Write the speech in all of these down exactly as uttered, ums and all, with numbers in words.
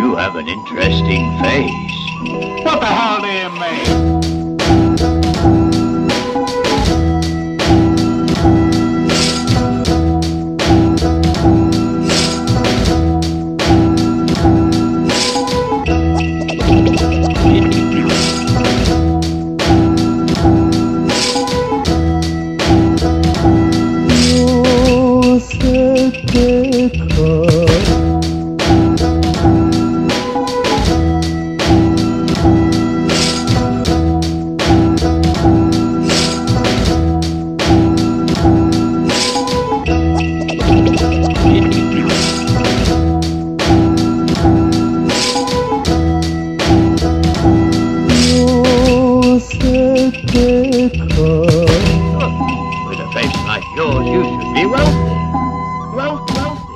You have an interesting face. What the hell do you mean? With a face like yours, you should be wealthy. Wealthy,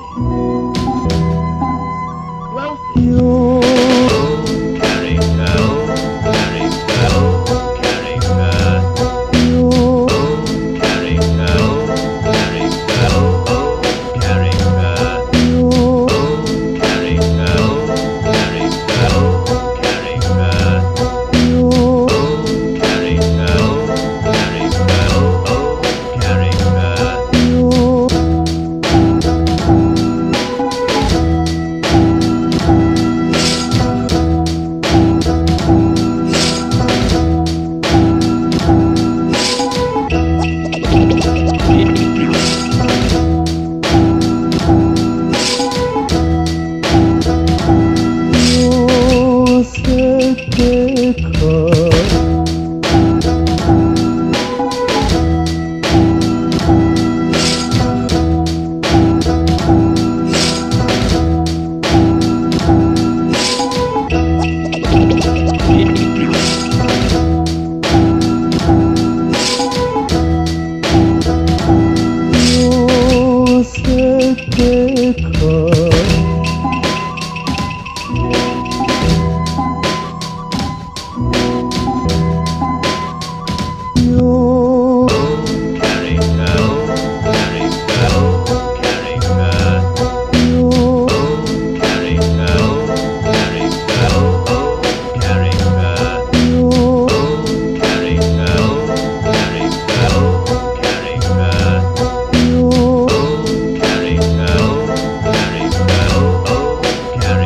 wealthy. Wealthy. Oh, character, oh, character, oh, character. Oh, character, oh, character, oh, character. Oh, character, oh, character, oh, character.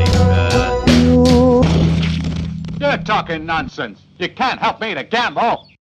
You're talking nonsense. You can't help me to gamble.